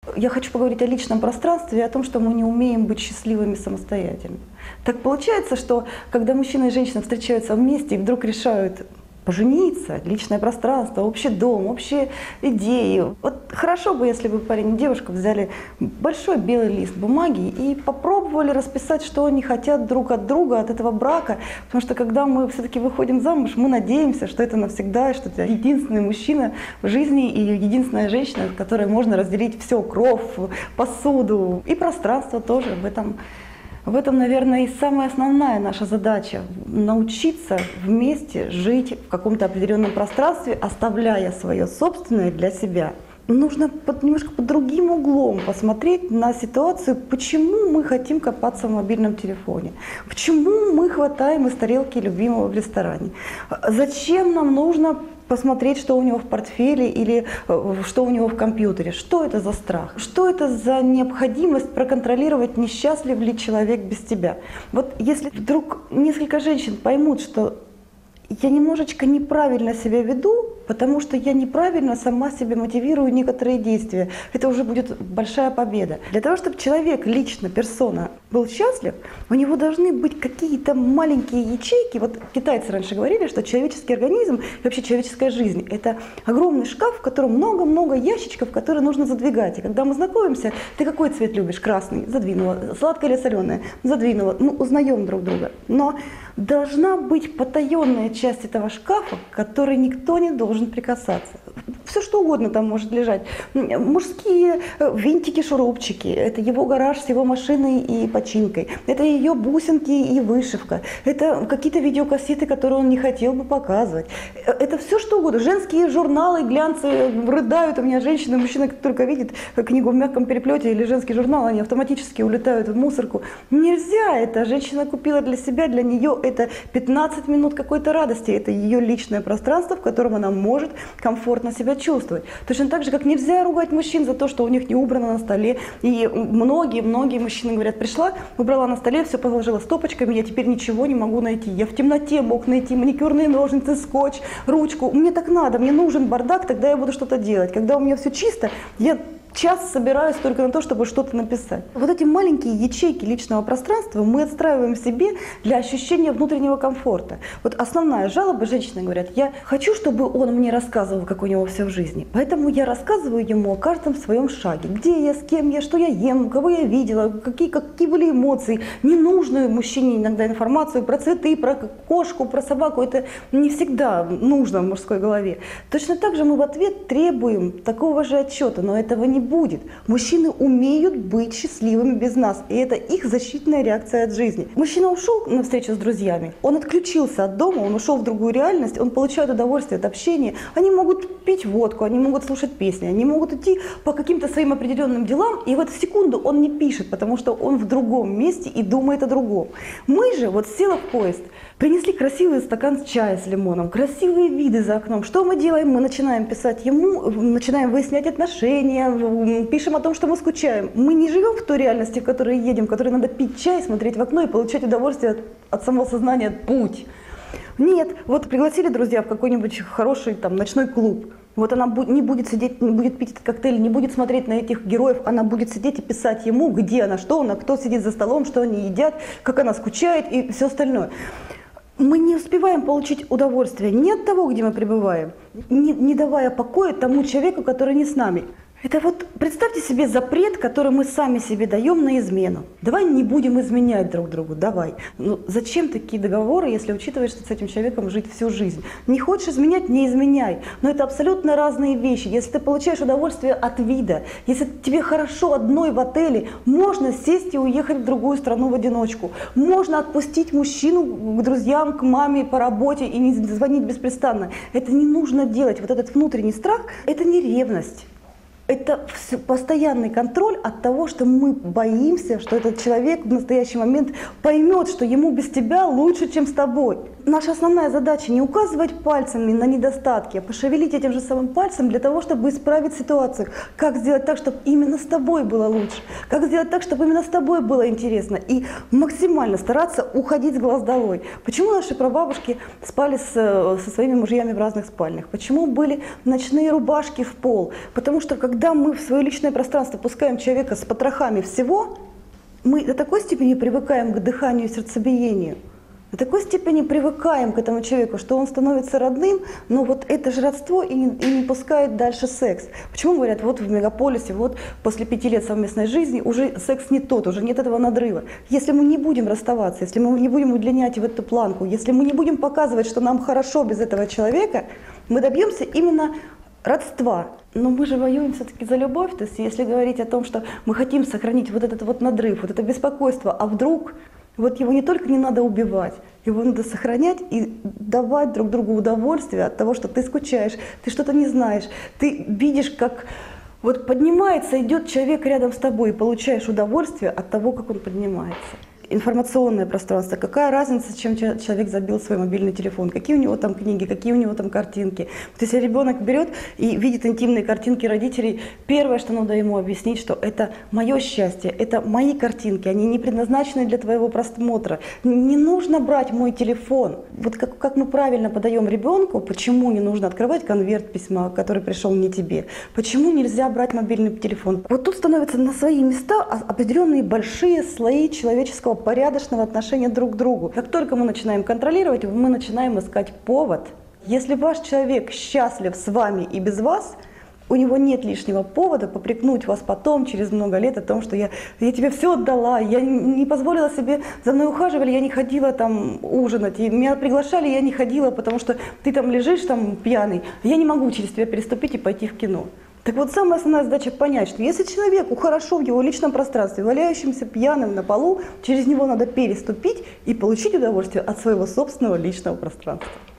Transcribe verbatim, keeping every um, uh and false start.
Я хочу поговорить о личном пространстве и о том, что мы не умеем быть счастливыми самостоятельно. Так получается, что когда мужчина и женщина встречаются вместе и вдруг решают пожениться, личное пространство, общий дом, общие идеи. Вот хорошо бы, если бы парень и девушка взяли большой белый лист бумаги и попробовали расписать, что они хотят друг от друга, от этого брака. Потому что когда мы все-таки выходим замуж, мы надеемся, что это навсегда, что это единственный мужчина в жизни и единственная женщина, с которой можно разделить все, кровь, посуду и пространство тоже в этом. В этом, наверное, и самая основная наша задача – научиться вместе жить в каком-то определенном пространстве, оставляя свое собственное для себя. Нужно под, немножко под другим углом посмотреть на ситуацию, почему мы хотим копаться в мобильном телефоне, почему мы хватаем из тарелки любимого в ресторане, зачем нам нужно посмотреть, что у него в портфеле или что у него в компьютере. Что это за страх? Что это за необходимость проконтролировать, несчастлив ли человек без тебя? Вот если вдруг несколько женщин поймут, что я немножечко неправильно себя веду, потому что я неправильно сама себе мотивирую некоторые действия. Это уже будет большая победа. Для того, чтобы человек, лично, персона, был счастлив, у него должны быть какие-то маленькие ячейки. Вот китайцы раньше говорили, что человеческий организм и вообще человеческая жизнь – это огромный шкаф, в котором много-много ящичков, которые нужно задвигать. И когда мы знакомимся, ты какой цвет любишь? Красный. Задвинула. Сладкое или соленое? Задвинула. Мы узнаем друг друга. Но должна быть потаенная часть этого шкафа, к которой никто не должен прикасаться. Все что угодно там может лежать. Мужские винтики, шурупчики, это его гараж с его машиной и починкой, это ее бусинки и вышивка, это какие-то видеокассеты, которые он не хотел бы показывать. Это все что угодно. Женские журналы, глянцы, рыдают. У меня женщины, мужчина, как только видит книгу в мягком переплете или женский журнал, они автоматически улетают в мусорку. Нельзя это. Женщина купила для себя, для нее это пятнадцать минут какой-то радости, это ее личное пространство, в котором она может комфортно себя чувствовать. Точно так же, как нельзя ругать мужчин за то, что у них не убрано на столе. И многие-многие мужчины говорят, пришла, убрала на столе, все положила стопочками, я теперь ничего не могу найти. Я в темноте мог найти маникюрные ножницы, скотч, ручку. Мне так надо, мне нужен бардак, тогда я буду что-то делать. Когда у меня все чисто, я час собираюсь только на то, чтобы что-то написать. Вот эти маленькие ячейки личного пространства мы отстраиваем себе для ощущения внутреннего комфорта. Вот основная жалоба, женщины говорят, я хочу, чтобы он мне рассказывал, как у него все в жизни. Поэтому я рассказываю ему о каждом своем шаге. Где я, с кем я, что я ем, кого я видела, какие, какие были эмоции. Ненужную мужчине иногда информацию про цветы, про кошку, про собаку. Это не всегда нужно в мужской голове. Точно так же мы в ответ требуем такого же отчета, но этого не будет. Мужчины умеют быть счастливыми без нас, и это их защитная реакция от жизни. Мужчина ушел на встречу с друзьями, он отключился от дома, он ушел в другую реальность, он получает удовольствие от общения. Они могут пить водку, они могут слушать песни, они могут идти по каким-то своим определенным делам, и в эту секунду он не пишет, потому что он в другом месте и думает о другом. Мы же, вот села в поезд, принесли красивый стакан чая с лимоном, красивые виды за окном. Что мы делаем? Мы начинаем писать ему, начинаем выяснять отношения, пишем о том, что мы скучаем. Мы не живем в той реальности, в которой едем, в которой надо пить чай, смотреть в окно и получать удовольствие от, от самого сознания, от путь. Нет, вот пригласили друзья в какой-нибудь хороший там ночной клуб. Вот она не будет сидеть, не будет пить этот коктейль, не будет смотреть на этих героев, она будет сидеть и писать ему, где она, что она, кто сидит за столом, что они едят, как она скучает и все остальное. Мы не успеваем получить удовольствие ни от того, где мы пребываем, не, не давая покоя тому человеку, который не с нами. Это вот представьте себе запрет, который мы сами себе даем на измену. Давай не будем изменять друг другу, давай. Ну, зачем такие договоры, если учитывать, что с этим человеком жить всю жизнь? Не хочешь изменять, не изменяй. Но это абсолютно разные вещи. Если ты получаешь удовольствие от вида, если тебе хорошо одной в отеле, можно сесть и уехать в другую страну в одиночку. Можно отпустить мужчину к друзьям, к маме по работе и не звонить беспрестанно. Это не нужно делать. Вот этот внутренний страх – это не ревность. Это постоянный контроль от того, что мы боимся, что этот человек в настоящий момент поймет, что ему без тебя лучше, чем с тобой. Наша основная задача не указывать пальцами на недостатки, а пошевелить этим же самым пальцем для того, чтобы исправить ситуацию. Как сделать так, чтобы именно с тобой было лучше? Как сделать так, чтобы именно с тобой было интересно? И максимально стараться уходить с глаз долой. Почему наши прабабушки спали с, со своими мужьями в разных спальнях? Почему были ночные рубашки в пол? Потому что когда когда мы в свое личное пространство пускаем человека с потрохами всего, мы до такой степени привыкаем к дыханию и сердцебиению, до такой степени привыкаем к этому человеку, что он становится родным, но вот это же родство и не, и не пускает дальше секс. Почему говорят, вот в мегаполисе, вот после пяти лет совместной жизни уже секс не тот, уже нет этого надрыва. Если мы не будем расставаться, если мы не будем удлинять в эту планку, если мы не будем показывать, что нам хорошо без этого человека, мы добьемся именно родства. Но мы же воюем все-таки за любовь. То есть если говорить о том, что мы хотим сохранить вот этот вот надрыв, вот это беспокойство, а вдруг вот его не только не надо убивать, его надо сохранять и давать друг другу удовольствие от того, что ты скучаешь, ты что-то не знаешь, ты видишь, как вот поднимается, идет человек рядом с тобой и получаешь удовольствие от того, как он поднимается. Информационное пространство. Какая разница, чем человек забил свой мобильный телефон? Какие у него там книги, какие у него там картинки? Вот если ребенок берет и видит интимные картинки родителей, первое, что надо ему объяснить, что это мое счастье, это мои картинки, они не предназначены для твоего просмотра. Не нужно брать мой телефон. Вот как, как мы правильно подаем ребенку, почему не нужно открывать конверт письма, который пришел не тебе, почему нельзя брать мобильный телефон. Вот тут становятся на свои места определенные большие слои человеческого порядочного отношения друг к другу. Как только мы начинаем контролировать, мы начинаем искать повод. Если ваш человек счастлив с вами и без вас, у него нет лишнего повода попрекнуть вас потом, через много лет, о том, что я, я тебе все отдала, я не позволила себе, за мной ухаживали, я не ходила там ужинать, и меня приглашали, я не ходила, потому что ты там лежишь там пьяный, я не могу через тебя переступить и пойти в кино. Так вот, самая основная задача понять, что если человеку хорошо в его личном пространстве, валяющимся пьяным на полу, через него надо переступить и получить удовольствие от своего собственного личного пространства.